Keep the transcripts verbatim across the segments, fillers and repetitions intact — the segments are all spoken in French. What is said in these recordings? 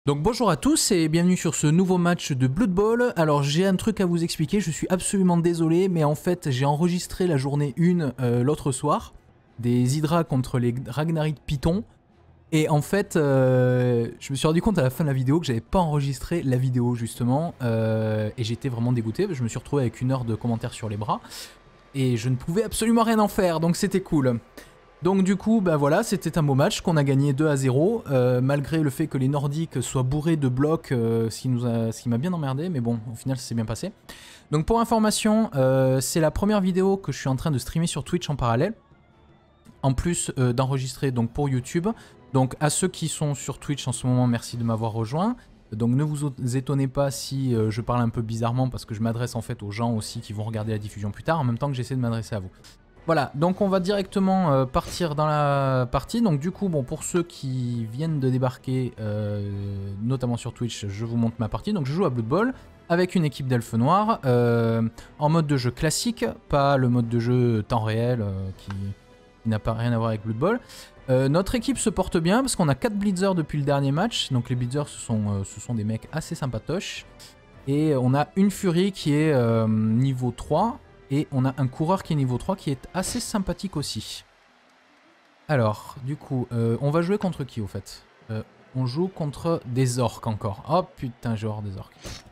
Donc bonjour à tous et bienvenue sur ce nouveau match de Blood Bowl. Alors j'ai un truc à vous expliquer, je suis absolument désolé, mais en fait j'ai enregistré la journée un euh, l'autre soir, des Hydra contre les Ragnarik Python. Et en fait, euh, je me suis rendu compte à la fin de la vidéo que j'avais pas enregistré la vidéo justement, euh, et j'étais vraiment dégoûté. Je me suis retrouvé avec une heure de commentaires sur les bras, et je ne pouvais absolument rien en faire, donc c'était cool. Donc du coup, bah voilà, c'était un beau match qu'on a gagné deux à zéro, euh, malgré le fait que les Nordiques soient bourrés de blocs, euh, ce qui nous a, ce qui m'a bien emmerdé, mais bon, au final, ça s'est bien passé. Donc pour information, euh, c'est la première vidéo que je suis en train de streamer sur Twitch en parallèle, en plus euh, d'enregistrer donc pour YouTube. Donc à ceux qui sont sur Twitch en ce moment, merci de m'avoir rejoint. Donc ne vous étonnez pas si euh, je parle un peu bizarrement, parce que je m'adresse en fait aux gens aussi qui vont regarder la diffusion plus tard, en même temps que j'essaie de m'adresser à vous. Voilà, donc on va directement euh, partir dans la partie. Donc du coup, bon, pour ceux qui viennent de débarquer, euh, notamment sur Twitch, je vous montre ma partie. Donc je joue à Blood Bowl avec une équipe d'elfes noirs, euh, en mode de jeu classique, pas le mode de jeu temps réel euh, qui, qui n'a pas rien à voir avec Blood Bowl. Euh, notre équipe se porte bien parce qu'on a quatre blitzers depuis le dernier match. Donc les blitzers, ce sont, euh, ce sont des mecs assez sympatoches. Et on a une furie qui est euh, niveau trois. Et on a un coureur qui est niveau trois qui est assez sympathique aussi. Alors, du coup, euh, on va jouer contre qui au fait euh, On joue contre des orques encore. Oh putain, j'ai horreur des orques.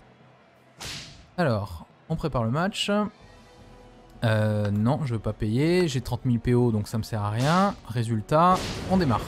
Alors, on prépare le match. Euh, non, je veux pas payer. J'ai trente mille P O, donc ça me sert à rien. Résultat, on démarre.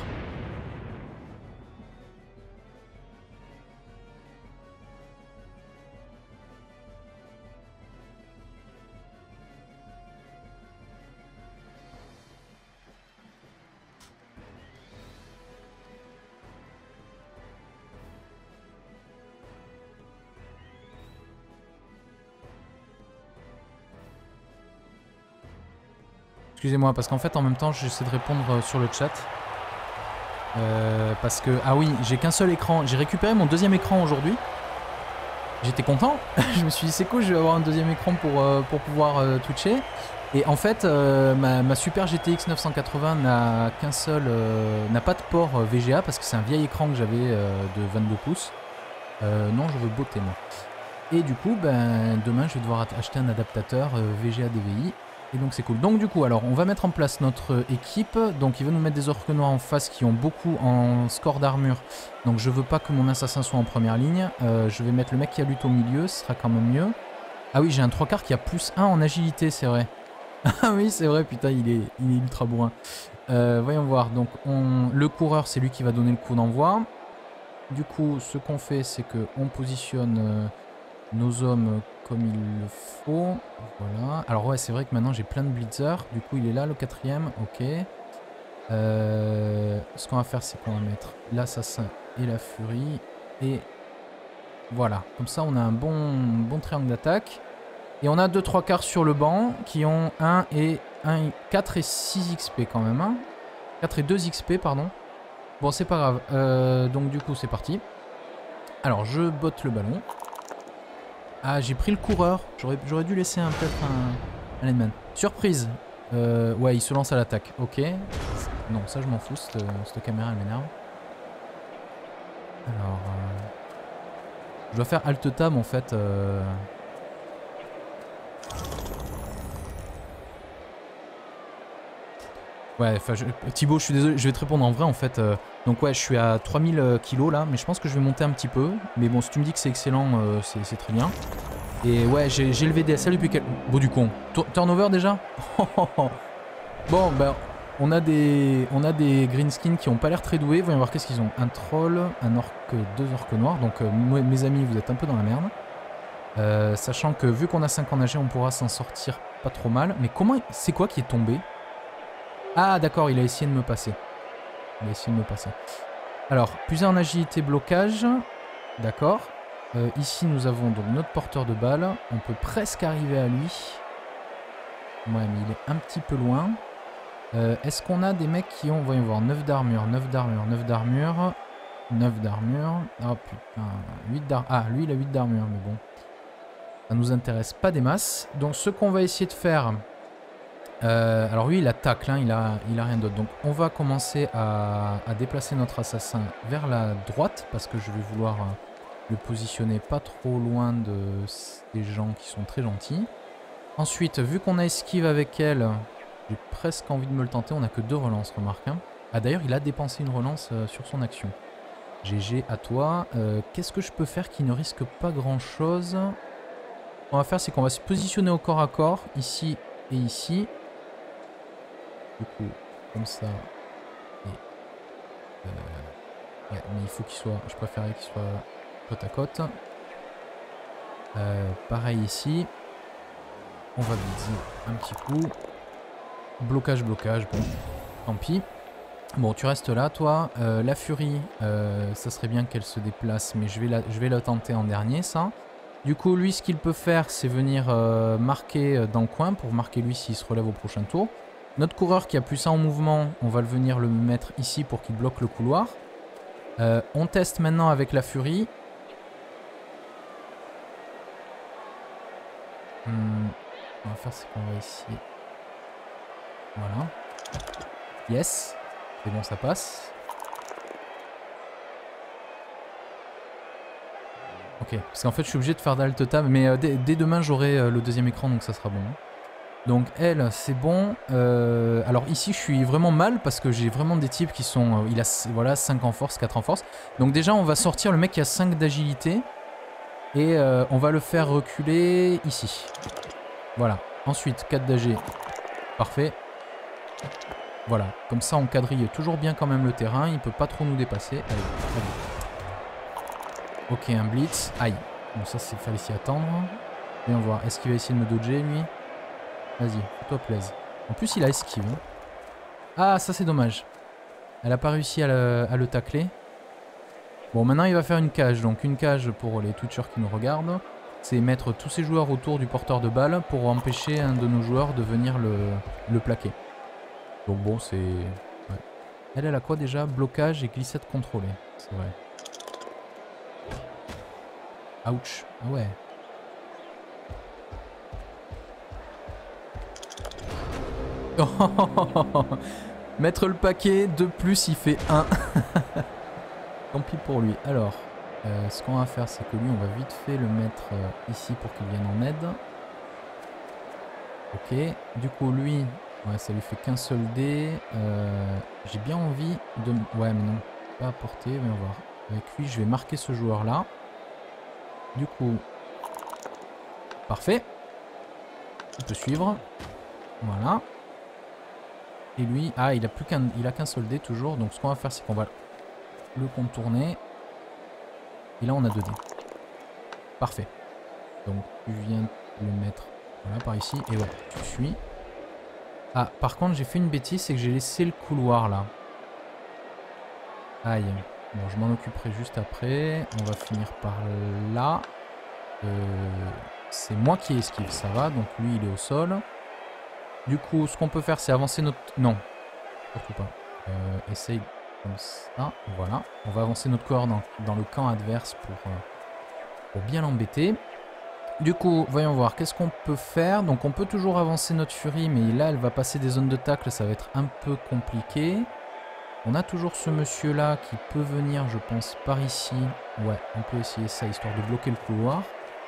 Excusez-moi, parce qu'en fait, en même temps, j'essaie de répondre sur le chat. Euh, parce que, ah oui, j'ai qu'un seul écran. J'ai récupéré mon deuxième écran aujourd'hui. J'étais content. Je me suis dit, c'est cool, je vais avoir un deuxième écran pour, euh, pour pouvoir euh, twitcher. Et en fait, euh, ma, ma Super G T X neuf cent quatre-vingts n'a qu'un seul, euh, n'a pas de port euh, V G A parce que c'est un vieil écran que j'avais euh, de vingt-deux pouces. Euh, non, je veux botter, moi. Et du coup, ben, demain, je vais devoir acheter un adaptateur euh, V G A D V I. Et donc c'est cool. Donc du coup, alors on va mettre en place notre équipe. Donc il va nous mettre des orques noirs en face qui ont beaucoup en score d'armure. Donc je veux pas que mon assassin soit en première ligne. Euh, je vais mettre le mec qui a lutte au milieu, ce sera quand même mieux. Ah oui, j'ai un trois quarts qui a plus un en agilité, c'est vrai. Ah oui, c'est vrai, putain, il est, il est ultra bourrin. Euh, voyons voir. Donc on, le coureur, c'est lui qui va donner le coup d'envoi. Du coup, ce qu'on fait, c'est qu'on positionne euh, nos hommes comme il le faut. Voilà. Alors ouais, c'est vrai que maintenant j'ai plein de blitzers. Du coup, il est là, le quatrième. Ok. Euh, ce qu'on va faire, c'est qu'on va mettre l'assassin et la furie. Et voilà. Comme ça, on a un bon, bon triangle d'attaque. Et on a deux trois quarts sur le banc qui ont un et un, quatre et six X P quand même. Hein. quatre et deux X P, pardon. Bon, c'est pas grave. Euh, donc du coup, c'est parti. Alors, je botte le ballon. Ah, j'ai pris le coureur. J'aurais dû laisser peut-être un, un lineman. Surprise. Euh, ouais, il se lance à l'attaque. Ok. Non, ça je m'en fous. Cette, cette caméra, elle m'énerve. Alors... Euh, je dois faire Alt-Tab en fait. Euh... Ouais, enfin, je... Thibaut, je suis désolé. Je vais te répondre en vrai en fait. Euh... Donc ouais, je suis à trois mille kilos là. Mais je pense que je vais monter un petit peu. Mais bon, si tu me dis que c'est excellent, euh, c'est très bien. Et ouais, j'ai le V D S L depuis quel... Beau du con. Turnover déjà. Bon, ben, on a des, on a des greenskins qui ont pas l'air très doués. Voyons voir qu'est-ce qu'ils ont. Un troll, un orque, deux orques noirs. Donc, euh, mes amis, vous êtes un peu dans la merde. Euh, sachant que vu qu'on a cinq en A G, on pourra s'en sortir pas trop mal. Mais comment... C'est quoi qui est tombé? Ah, d'accord, il a essayé de me passer. Il a essayé de me passer. Alors, plus un en agilité, blocage. D'accord. Euh, ici, nous avons donc notre porteur de balles. On peut presque arriver à lui. Ouais, mais il est un petit peu loin. Euh, Est-ce qu'on a des mecs qui ont... Voyons voir. neuf d'armure, neuf d'armure, neuf d'armure. neuf d'armure. Oh putain. huit d'armure. Ah, lui, il a huit d'armure, mais bon. Ça nous intéresse pas des masses. Donc, ce qu'on va essayer de faire... Euh, alors lui il attaque, hein, il, a, il a rien d'autre. Donc on va commencer à, à déplacer notre assassin vers la droite parce que je vais vouloir euh, le positionner pas trop loin de ces gens qui sont très gentils. Ensuite, vu qu'on a esquive avec elle, j'ai presque envie de me le tenter. On n'a que deux relances, remarque. Hein. Ah d'ailleurs il a dépensé une relance euh, sur son action. G G à toi. Euh, Qu'est-ce que je peux faire qui ne risque pas grand chose? Ce qu'on va faire c'est qu'on va se positionner au corps à corps, ici et ici. Du coup, comme ça. Et, euh, ouais, mais il faut qu'il soit. Je préférerais qu'il soit côte à côte. Euh, pareil ici. On va viser un petit coup. Blocage, blocage. Bon, tant pis. Bon, tu restes là, toi. Euh, la furie, euh, ça serait bien qu'elle se déplace, mais je vais, la, je vais la tenter en dernier, ça. Du coup, lui, ce qu'il peut faire, c'est venir euh, marquer dans le coin pour marquer lui s'il se relève au prochain tour. Notre coureur qui a plus ça en mouvement, on va le venir le mettre ici pour qu'il bloque le couloir. Euh, on teste maintenant avec la furie. Hmm, on va faire ce qu'on va ici. Voilà. Yes. C'est bon, ça passe. Ok, parce qu'en fait je suis obligé de faire d'alt tab, mais euh, dès, dès demain j'aurai euh, le deuxième écran, donc ça sera bon. Donc elle, c'est bon. Euh, alors ici, je suis vraiment mal parce que j'ai vraiment des types qui sont... Euh, il a voilà, cinq en force, quatre en force. Donc déjà, on va sortir le mec qui a cinq d'agilité. Et euh, on va le faire reculer ici. Voilà. Ensuite, quatre d'A G. Parfait. Voilà. Comme ça, on quadrille toujours bien quand même le terrain. Il peut pas trop nous dépasser. Allez, allez. Ok, un blitz. Aïe. Bon, ça, il fallait s'y attendre. Voyons voir. Est-ce qu'il va essayer de me dodger, lui? Vas-y, fais-toi plaise. En plus, il a esquive. Ah, ça c'est dommage. Elle a pas réussi à le, à le tacler. Bon, maintenant il va faire une cage. Donc une cage pour les Twitchers qui nous regardent. C'est mettre tous ces joueurs autour du porteur de balle pour empêcher un de nos joueurs de venir le, le plaquer. Donc bon, c'est... Ouais. Elle, elle a quoi déjà? Blocage et glissade contrôlée. C'est vrai. Ouch. Ah ouais. Mettre le paquet, de plus il fait un. Tant pis pour lui. Alors, euh, ce qu'on va faire, c'est que lui, on va vite fait le mettre euh, ici pour qu'il vienne en aide. Ok. Du coup, lui, ouais, ça lui fait qu'un seul dé. Euh, J'ai bien envie de... Ouais, mais non. Pas apporter, voyons voir. Avec lui, je vais marquer ce joueur-là. Du coup... Parfait. Il peut suivre. Voilà. Et lui, ah, il a plus qu'un, il a qu'un seul dé toujours. Donc ce qu'on va faire, c'est qu'on va le contourner. Et là, on a deux dés. Parfait. Donc tu viens le mettre voilà par ici. Et ouais, tu suis. Ah, par contre, j'ai fait une bêtise, c'est que j'ai laissé le couloir là. Aïe. Bon, je m'en occuperai juste après. On va finir par là. Euh, c'est moi qui esquive, ça va. Donc lui, il est au sol. Du coup, ce qu'on peut faire, c'est avancer notre... Non, surtout pas. Euh, essaye comme ça, voilà. On va avancer notre corps dans, dans le camp adverse pour, euh, pour bien l'embêter. Du coup, voyons voir, qu'est-ce qu'on peut faire? Donc on peut toujours avancer notre furie, mais là, elle va passer des zones de tacle, ça va être un peu compliqué. On a toujours ce monsieur-là qui peut venir, je pense, par ici. Ouais, on peut essayer ça, histoire de bloquer le couloir.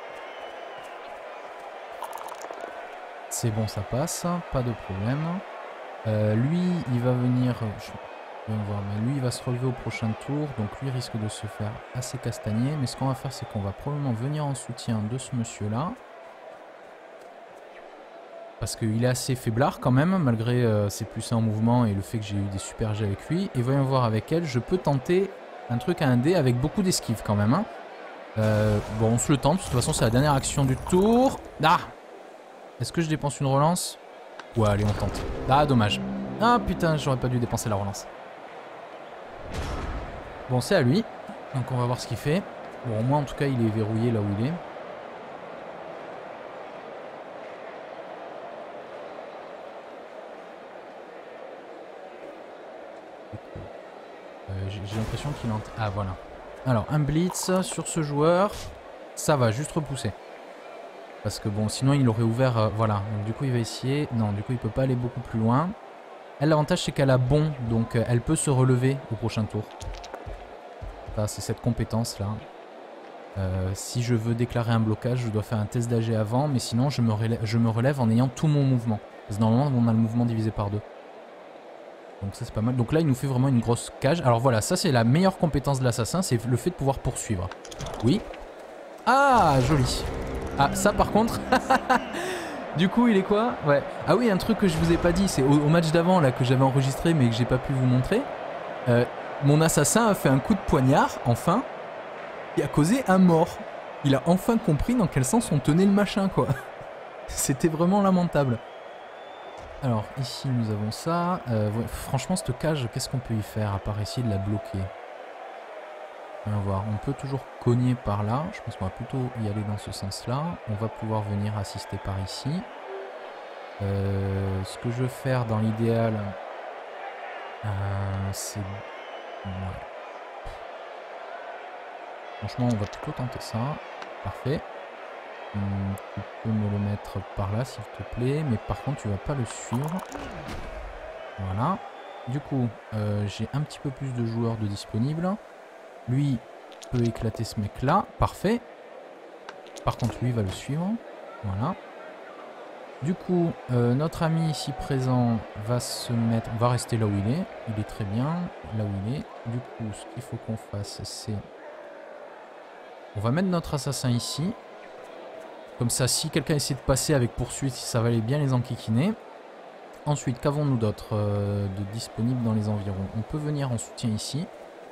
C'est bon, ça passe, pas de problème. Euh, lui, il va venir... Je vais voir, mais lui, il va se relever au prochain tour. Donc lui risque de se faire assez castagner. Mais ce qu'on va faire, c'est qu'on va probablement venir en soutien de ce monsieur-là. Parce qu'il est assez faiblard quand même, malgré euh, ses plus en mouvement et le fait que j'ai eu des super jets avec lui. Et voyons voir avec elle, je peux tenter un truc à un dé avec beaucoup d'esquive quand même. Hein. Euh, bon, on se le tente, de toute façon, c'est la dernière action du tour. Ah! Est-ce que je dépense une relance? Ouais, allez, on tente. Ah, dommage. Ah, putain, j'aurais pas dû dépenser la relance. Bon, c'est à lui. Donc, on va voir ce qu'il fait. Bon, au moins, en tout cas, il est verrouillé là où il est. Euh, J'ai l'impression qu'il entre... Ah, voilà. Alors, un blitz sur ce joueur. Ça va, juste repousser. Parce que bon, sinon il aurait ouvert... Euh, voilà, donc du coup il va essayer... Non, du coup il peut pas aller beaucoup plus loin. Elle, l'avantage c'est qu'elle a bon, donc euh, elle peut se relever au prochain tour. Ça, c'est cette compétence là. Euh, si je veux déclarer un blocage, je dois faire un test d'A G avant, mais sinon je me, relève, je me relève en ayant tout mon mouvement. Parce que normalement on a le mouvement divisé par deux. Donc ça c'est pas mal. Donc là il nous fait vraiment une grosse cage. Alors voilà, ça c'est la meilleure compétence de l'assassin, c'est le fait de pouvoir poursuivre. Oui. Ah, joli. Ah, ça par contre... Du coup, il est quoi? Ouais. Ah oui, un truc que je vous ai pas dit, c'est au, au match d'avant là que j'avais enregistré mais que j'ai pas pu vous montrer. Euh, mon assassin a fait un coup de poignard, enfin, qui a causé un mort. Il a enfin compris dans quel sens on tenait le machin, quoi. C'était vraiment lamentable. Alors, ici, nous avons ça. Euh, ouais, franchement, cette cage, qu'est-ce qu'on peut y faire à part essayer de la bloquer? On va voir. On peut toujours cogner par là. Je pense qu'on va plutôt y aller dans ce sens-là. On va pouvoir venir assister par ici. Euh, ce que je veux faire dans l'idéal, euh, c'est... Ouais. Franchement, on va plutôt tenter ça. Parfait. Hum, tu peux me le mettre par là, s'il te plaît. Mais par contre, tu vas pas le suivre. Voilà. Du coup, euh, j'ai un petit peu plus de joueurs de disponibles. Lui peut éclater ce mec-là. Parfait. Par contre, lui va le suivre. Voilà. Du coup, euh, notre ami ici présent va se mettre... va rester là où il est. Il est très bien là où il est. Du coup, ce qu'il faut qu'on fasse, c'est... On va mettre notre assassin ici. Comme ça, si quelqu'un essaie de passer avec poursuite, ça va aller bien les enquiquiner. Ensuite, qu'avons-nous d'autre euh, de disponible dans les environs? On peut venir en soutien ici.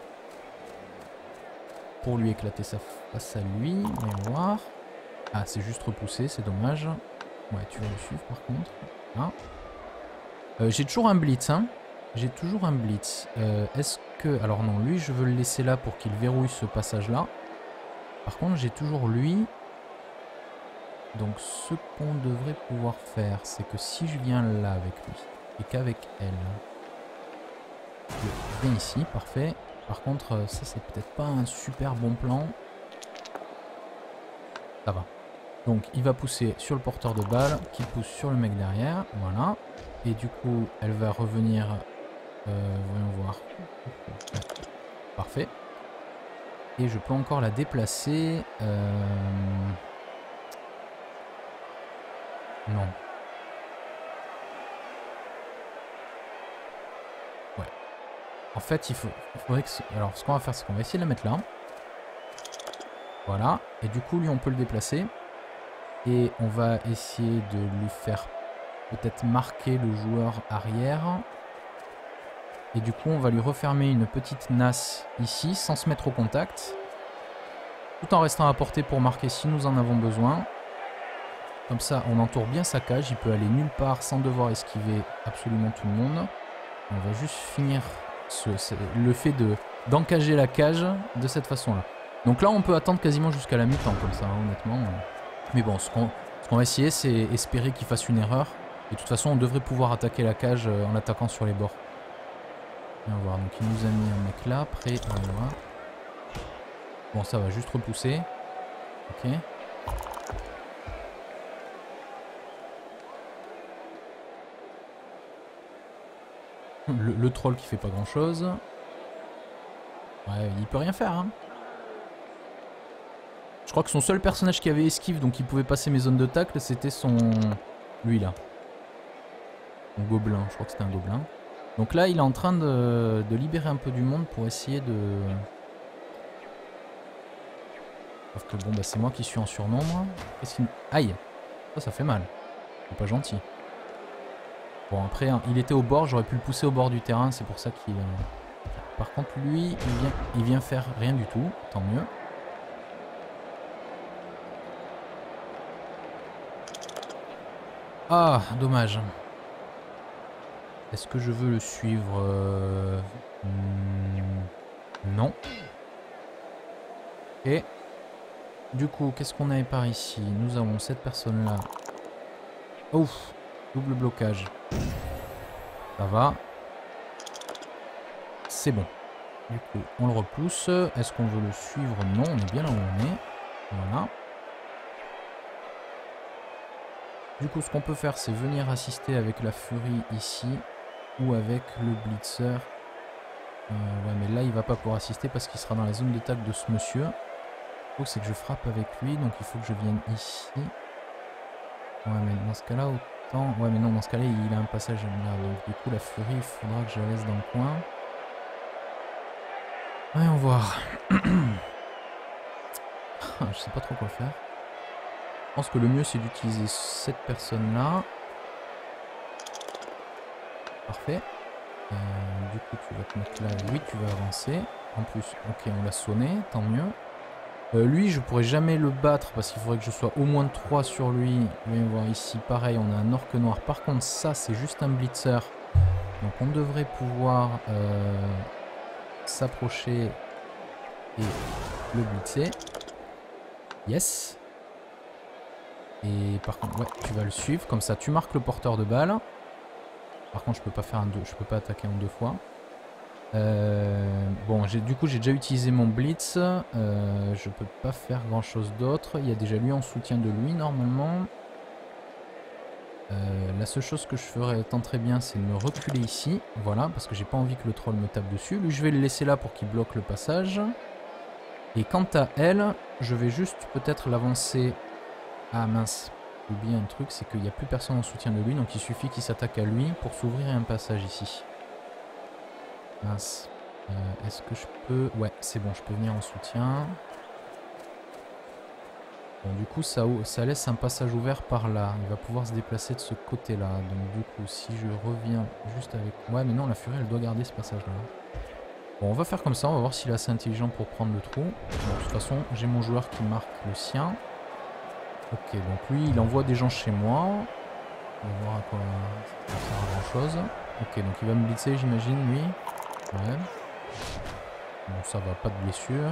Pour lui éclater sa face à lui. Voyons voir. Ah, c'est juste repoussé, c'est dommage. Ouais, tu vas le suivre par contre. Ah. Euh, j'ai toujours un blitz, hein. J'ai toujours un blitz. Euh, Est-ce que... Alors non, lui, je veux le laisser là pour qu'il verrouille ce passage-là. Par contre, j'ai toujours lui. Donc, ce qu'on devrait pouvoir faire, c'est que si je viens là avec lui, et qu'avec elle, je viens ici, parfait. Par contre, ça, c'est peut-être pas un super bon plan. Ça va. Donc, il va pousser sur le porteur de balle, qui pousse sur le mec derrière. Voilà. Et du coup, elle va revenir... Euh, voyons voir. Ouais. Parfait. Et je peux encore la déplacer. Euh... Non. Ouais. En fait, il faut... Il faudrait que... Alors, ce qu'on va faire, c'est qu'on va essayer de la mettre là. Voilà. Et du coup, lui, on peut le déplacer. Et on va essayer de lui faire peut-être marquer le joueur arrière. Et du coup, on va lui refermer une petite nasse ici, sans se mettre au contact. Tout en restant à portée pour marquer si nous en avons besoin. Comme ça, on entoure bien sa cage. Il peut aller nulle part sans devoir esquiver absolument tout le monde. On va juste finir ce, ce, le fait de d'encager la cage de cette façon-là. Donc là, on peut attendre quasiment jusqu'à la mi-temps comme ça, hein, honnêtement. Mais bon, ce qu'on ce qu'on va essayer, c'est espérer qu'il fasse une erreur. Et de toute façon, on devrait pouvoir attaquer la cage en l'attaquant sur les bords. On va voir, donc il nous a mis un mec là, prêt, voilà. Bon, ça va juste repousser. Ok. Le, le troll qui fait pas grand chose. Ouais, il peut rien faire, hein. Je crois que son seul personnage qui avait esquive, donc il pouvait passer mes zones de tacle, c'était son... Lui là. Son gobelin, je crois que c'était un gobelin. Donc là, il est en train de, de libérer un peu du monde pour essayer de... Sauf que bon, bah c'est moi qui suis en surnombre. Qu'est-ce qu'il... Aïe! Ça, ça fait mal. C'est pas gentil. Bon, après, hein, il était au bord, j'aurais pu le pousser au bord du terrain, c'est pour ça qu'il... Par contre, lui, il vient, il vient faire rien du tout, tant mieux. Ah, dommage. Est-ce que je veux le suivre? euh... hmm, Non. Et du coup, qu'est-ce qu'on avait par ici? Nous avons cette personne-là. Ouf, double blocage. Ça va. C'est bon. Du coup, on le repousse. Est-ce qu'on veut le suivre? Non, on est bien là où on est. Voilà. Du coup, ce qu'on peut faire, c'est venir assister avec la Fury ici ou avec le Blitzer. Euh, ouais, mais là, il va pas pouvoir assister parce qu'il sera dans la zone d'attaque de ce monsieur. Le truc, c'est que je frappe avec lui, donc il faut que je vienne ici. Ouais, mais dans ce cas-là, autant... Ouais, mais non, dans ce cas-là, il a un passage là. Donc du coup, la Fury, il faudra que je la laisse dans le coin. Voyons voir. Je sais pas trop quoi faire. Je pense que le mieux, c'est d'utiliser cette personne-là. Parfait. Euh, du coup, tu vas te mettre là. Oui, tu vas avancer. En plus, ok, on l'a sonné, tant mieux. Euh, lui, je pourrais jamais le battre parce qu'il faudrait que je sois au moins trois sur lui. Voyons voir ici, pareil, on a un orque noir. Par contre, ça, c'est juste un blitzer. Donc, on devrait pouvoir euh, s'approcher et le blitzer. Yes. Et par contre, ouais, tu vas le suivre. Comme ça, tu marques le porteur de balle. Par contre, je peux pas faire un deux, je peux pas attaquer en deux fois. Euh, bon, du coup, j'ai déjà utilisé mon blitz. Euh, je peux pas faire grand chose d'autre. Il y a déjà lui en soutien de lui normalement. Euh, la seule chose que je ferais tant très bien, c'est de me reculer ici. Voilà, parce que j'ai pas envie que le troll me tape dessus. Lui, je vais le laisser là pour qu'il bloque le passage. Et quant à elle, je vais juste peut-être l'avancer. Ah mince, j'ai oublié un truc, c'est qu'il n'y a plus personne en soutien de lui, donc il suffit qu'il s'attaque à lui pour s'ouvrir un passage ici. Mince. Euh, Est-ce que je peux... Ouais, c'est bon, je peux venir en soutien. Bon, du coup, ça, ça laisse un passage ouvert par là. Il va pouvoir se déplacer de ce côté-là. Donc du coup, si je reviens juste avec... Ouais, mais non, la Fury, elle doit garder ce passage-là. Bon, on va faire comme ça, on va voir s'il est assez intelligent pour prendre le trou. Bon, de toute façon, j'ai mon joueur qui marque le sien. Ok, donc lui, il envoie des gens chez moi. On va voir à quoi ça sert à grand chose. Ok, donc il va me blitzer, j'imagine, lui. Ouais. Bon, ça va, pas de blessure.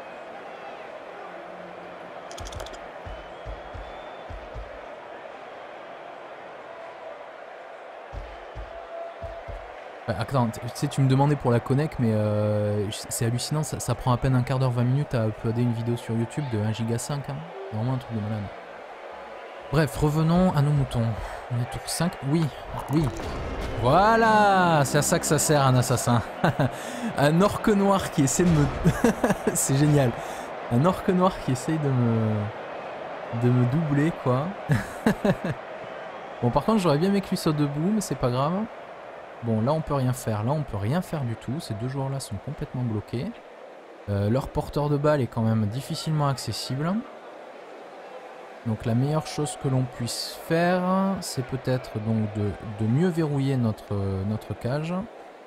Ouais, attends, tu sais, tu me demandais pour la connect, mais euh, c'est hallucinant, ça, ça prend à peine un quart d'heure, vingt minutes à uploader une vidéo sur YouTube de un giga cinq. Hein. C'est vraiment un truc de malade. Bref, revenons à nos moutons. On est tour cinq. Oui, oui. Voilà, c'est à ça que ça sert un assassin. Un orque noir qui essaie de me... C'est génial. Un orque noir qui essaye de me... de me doubler, quoi. Bon, par contre, j'aurais bien aimé que lui saute debout, mais c'est pas grave. Bon, là, on peut rien faire. Là, on peut rien faire du tout. Ces deux joueurs-là sont complètement bloqués. Euh, leur porteur de balle est quand même difficilement accessible. Donc la meilleure chose que l'on puisse faire, c'est peut-être donc de, de mieux verrouiller notre, notre cage.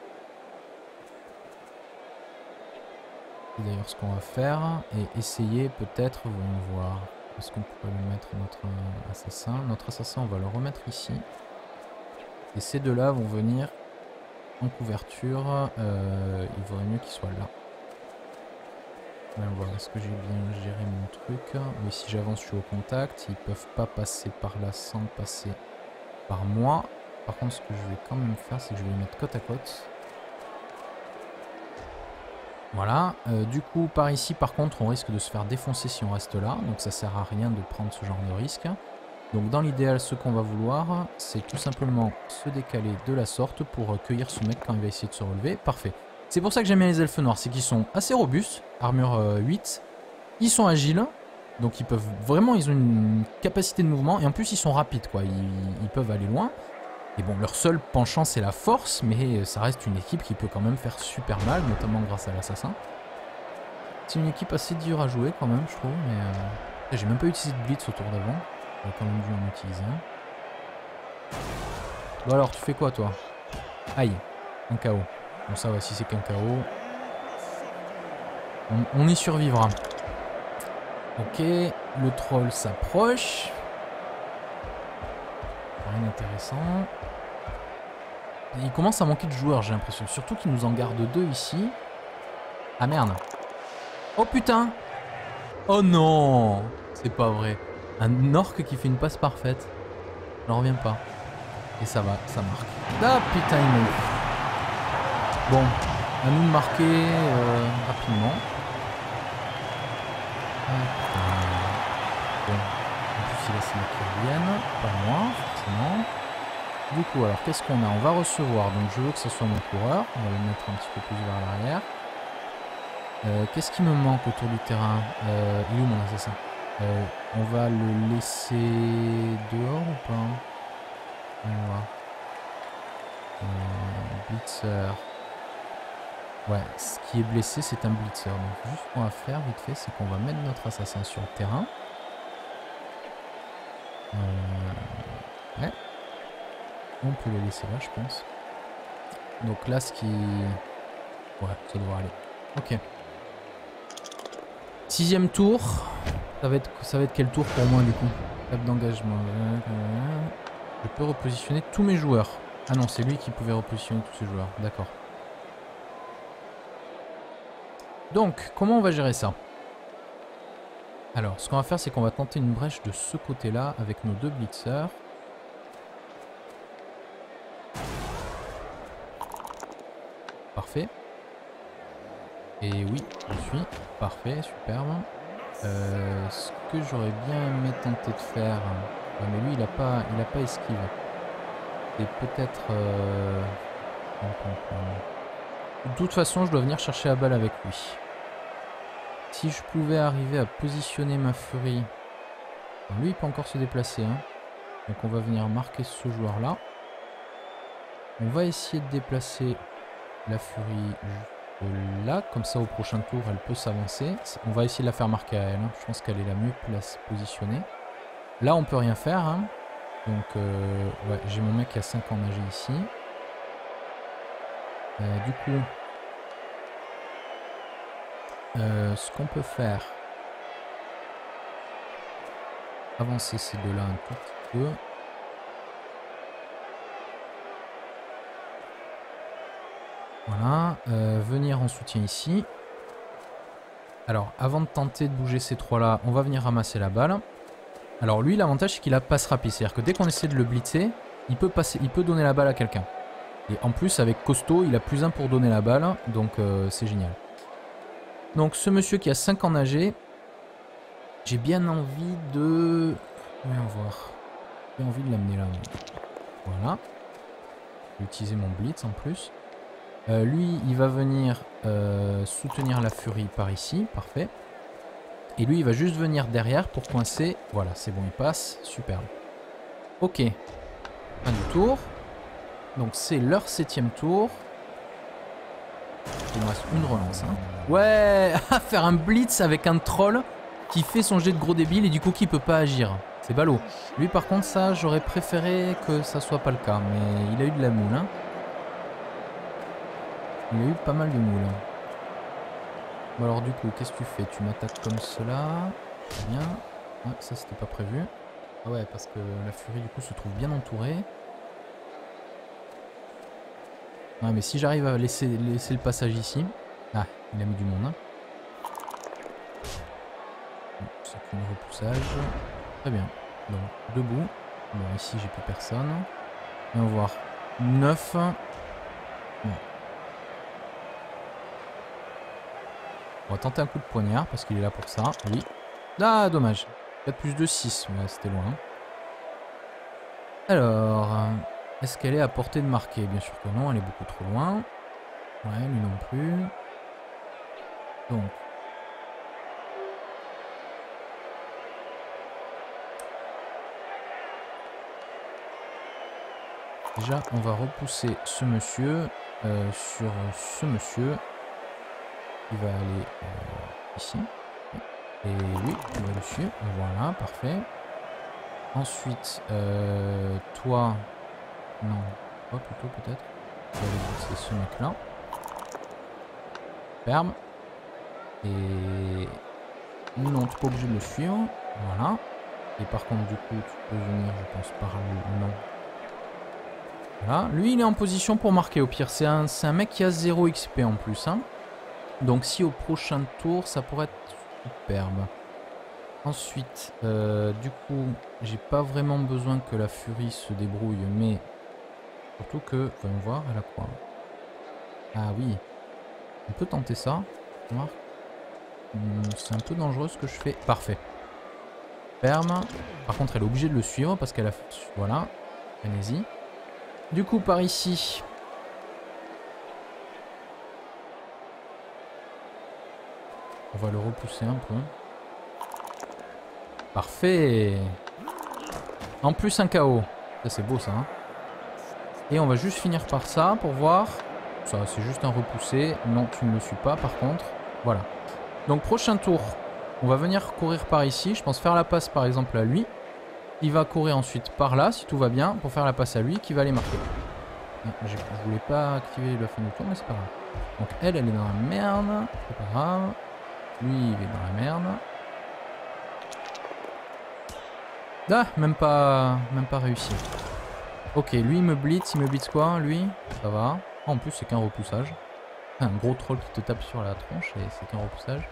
C'est d'ailleurs ce qu'on va faire. Et essayer peut-être, voyons voir, est-ce qu'on pourrait le mettre notre assassin. Notre assassin, on va le remettre ici. Et ces deux-là vont venir en couverture. Euh, il vaudrait mieux qu'ils soient là. Voyons voir, est-ce que j'ai bien géré mon truc? Oui, si j'avance, je suis au contact. Ils peuvent pas passer par là sans passer par moi. Par contre, ce que je vais quand même faire, c'est que je vais les mettre côte à côte. Voilà. Euh, du coup, par ici, par contre, on risque de se faire défoncer si on reste là. Donc ça sert à rien de prendre ce genre de risque. Donc dans l'idéal, ce qu'on va vouloir, c'est tout simplement se décaler de la sorte pour cueillir ce mec quand il va essayer de se relever. Parfait. C'est pour ça que j'aime bien les elfes noirs, c'est qu'ils sont assez robustes, armure euh, huit, ils sont agiles, donc ils peuvent vraiment, ils ont une capacité de mouvement, et en plus ils sont rapides, quoi, ils, ils peuvent aller loin. Et bon, leur seul penchant c'est la force, mais ça reste une équipe qui peut quand même faire super mal, notamment grâce à l'assassin. C'est une équipe assez dure à jouer quand même, je trouve, mais euh... j'ai même pas utilisé de blitz au tour d'avant, j'aurais quand même dû en utiliser un. Bon alors, tu fais quoi toi? Aïe, un K O. Bon ça va, si c'est qu'un K O, on, on y survivra. Ok, le troll s'approche. Rien d'intéressant. Il commence à manquer de joueurs, j'ai l'impression. Surtout qu'il nous en garde deux ici. Ah merde. Oh putain. Oh non. C'est pas vrai. Un orque qui fait une passe parfaite. J'en reviens pas. Et ça va, ça marque. Ah putain, il m'a eu. Bon, à nous de marquer euh, rapidement. Ah, bon. En plus il laisse les mecs qui reviennent. Pas moi, forcément. Du coup, alors qu'est-ce qu'on a? On va recevoir, donc je veux que ce soit mon coureur. On va le mettre un petit peu plus vers l'arrière. Euh, qu'est-ce qui me manque autour du terrain? euh, Il est où mon assassin? euh, On va le laisser dehors ou pas? On va voir. Euh, blitzer. Ouais, ce qui est blessé, c'est un blitzer. Donc juste ce qu'on va faire vite fait, c'est qu'on va mettre notre assassin sur le terrain. Euh, ouais. On peut le laisser là, je pense. Donc là, ce qui... Ouais, ça devrait aller. Ok. Sixième tour. Ça va être, ça va être quel tour pour moi, du coup? Table d'engagement. Je peux repositionner tous mes joueurs. Ah non, c'est lui qui pouvait repositionner tous ses joueurs. D'accord. Donc, comment on va gérer ça? Alors, ce qu'on va faire, c'est qu'on va tenter une brèche de ce côté-là avec nos deux blitzers. Parfait. Et oui, je suis. Parfait, superbe. Euh, ce que j'aurais bien aimé tenter de faire... Ouais, mais lui, il n'a pas, il a pas esquive. Et peut-être... Euh... De toute façon, je dois venir chercher la balle avec lui. Si je pouvais arriver à positionner ma furie... Alors lui, il peut encore se déplacer. Hein. Donc on va venir marquer ce joueur-là. On va essayer de déplacer la furie là. Comme ça, au prochain tour, elle peut s'avancer. On va essayer de la faire marquer à elle. Hein. Je pense qu'elle est la mieux place positionnée. Là, on peut rien faire. Hein. Donc, euh, ouais, j'ai mon mec qui a cinq en magie ici. Euh, du coup... Euh, ce qu'on peut faire, avancer ces deux-là un tout petit peu. Voilà, euh, venir en soutien ici. Alors, avant de tenter de bouger ces trois-là, on va venir ramasser la balle. Alors lui, l'avantage, c'est qu'il a passe rapide. C'est-à-dire que dès qu'on essaie de le blitzer, il peut, passer, il peut donner la balle à quelqu'un. Et en plus, avec costaud, il a plus un pour donner la balle. Donc, euh, c'est génial. Donc ce monsieur qui a cinq en A G, j'ai bien envie de... Voyons voir. J'ai envie de l'amener là. Voilà. Je vais utiliser mon blitz en plus. Euh, lui, il va venir euh, soutenir la furie par ici. Parfait. Et lui, il va juste venir derrière pour coincer. Voilà, c'est bon, il passe. Superbe. Ok. Fin du tour. Donc c'est leur septième tour. Il me reste une relance. Hein. Ouais, faire un blitz avec un troll qui fait son jet de gros débile et du coup qui peut pas agir. C'est ballot. Lui par contre ça, j'aurais préféré que ça soit pas le cas. Mais il a eu de la moule. Hein. Il a eu pas mal de moule. Bon alors du coup, qu'est-ce que tu fais? Tu m'attaques comme cela. Très bien. Ouais, ça c'était pas prévu. Ah ouais, parce que la furie du coup se trouve bien entourée. Ouais, mais si j'arrive à laisser, laisser le passage ici... Ah, il a mis du monde. Hein. C'est qu'un repoussage. Très bien. Donc, debout. Bon, ici, j'ai plus personne. Et on va voir. neuf. Bon. On va tenter un coup de poignard parce qu'il est là pour ça. Oui. Ah, dommage. quatre plus deux, six. Ouais, c'était loin. Alors... Est-ce qu'elle est à portée de marquer? Bien sûr que non, elle est beaucoup trop loin. Ouais, lui non plus. Donc. Déjà, on va repousser ce monsieur euh, sur ce monsieur. Il va aller euh, ici. Et oui, il va dessus. Voilà, parfait. Ensuite, euh, toi... Non, pas plutôt peut-être. C'est ce mec là. Ferme. Et... Non, tu n'es pas obligé de le suivre. Voilà. Et par contre, du coup, tu peux venir, je pense, par le... Non. Voilà. Lui, il est en position pour marquer au pire. C'est un, c'est un mec qui a zéro X P en plus. Hein. Donc si au prochain tour, ça pourrait être superbe. Ensuite, euh, du coup, j'ai pas vraiment besoin que la furie se débrouille, mais... Surtout que, voyons voir, elle a quoi? Ah oui, on peut tenter ça. Hum, c'est un peu dangereux ce que je fais. Parfait. Ferme. Par contre, elle est obligée de le suivre parce qu'elle a... Voilà. Allez-y. Du coup, par ici... On va le repousser un peu. Parfait. En plus, un K O. Ça, c'est beau, ça. Hein. Et on va juste finir par ça pour voir. Ça, c'est juste un repoussé. Non, tu ne le suis pas, par contre. Voilà. Donc, prochain tour. On va venir courir par ici. Je pense faire la passe, par exemple, à lui. Il va courir ensuite par là, si tout va bien, pour faire la passe à lui, qui va aller marquer. Je voulais pas activer la fin du tour, mais c'est pas grave. Donc, elle, elle est dans la merde. C'est pas grave. Lui, il est dans la merde. Ah, même pas, même pas réussi. Ok, lui, il me blitz. Il me blitz quoi, lui? Ça va. Oh, en plus, c'est qu'un repoussage. Un gros troll qui te tape sur la tronche et c'est qu'un repoussage.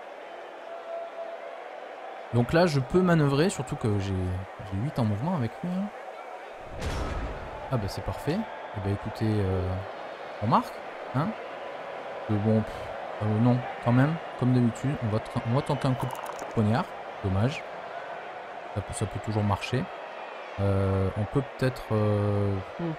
Donc là, je peux manœuvrer, surtout que j'ai huit en mouvement avec lui. Hein. Ah bah c'est parfait. Et bah écoutez, euh, on marque, hein. Euh, bon, euh, non, quand même, comme d'habitude, on va, on va tenter un coup de poignard. Dommage. Ça peut, ça peut toujours marcher. Euh, on peut peut-être... Euh...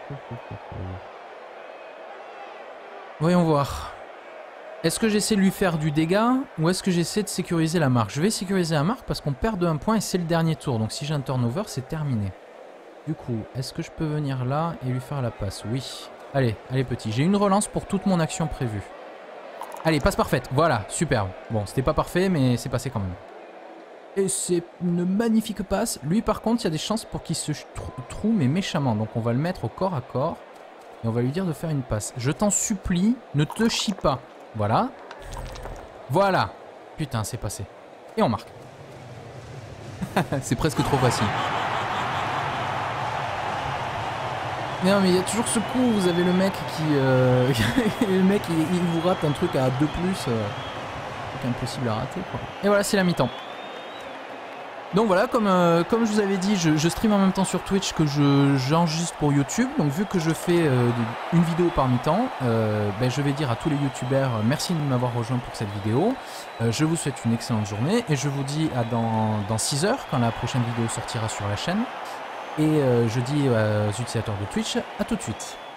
Voyons voir. Est-ce que j'essaie de lui faire du dégât ou est-ce que j'essaie de sécuriser la marque? Je vais sécuriser la marque parce qu'on perd de un point et c'est le dernier tour. Donc si j'ai un turnover, c'est terminé. Du coup, est-ce que je peux venir là et lui faire la passe? Oui. Allez, allez petit. J'ai une relance pour toute mon action prévue. Allez, passe parfaite. Voilà, superbe. Bon, c'était pas parfait, mais c'est passé quand même. Et c'est une magnifique passe. Lui, par contre, il y a des chances pour qu'il se trouve, mais méchamment. Donc on va le mettre au corps à corps. Et on va lui dire de faire une passe. Je t'en supplie, ne te chie pas. Voilà. Voilà. Putain, c'est passé. Et on marque. C'est presque trop facile. Non mais il y a toujours ce coup où vous avez le mec qui... Euh... le mec il, il vous rate un truc à deux plus. Euh... C'est impossible à rater quoi. Et voilà, c'est la mi-temps. Donc voilà, comme, euh, comme je vous avais dit, je, je stream en même temps sur Twitch que j'enregistre pour YouTube. Donc vu que je fais euh, une vidéo par mi-temps, euh, ben, je vais dire à tous les youtubeurs euh, merci de m'avoir rejoint pour cette vidéo. Euh, je vous souhaite une excellente journée et je vous dis à dans, dans six heures quand la prochaine vidéo sortira sur la chaîne. Et euh, je dis aux utilisateurs de Twitch à tout de suite.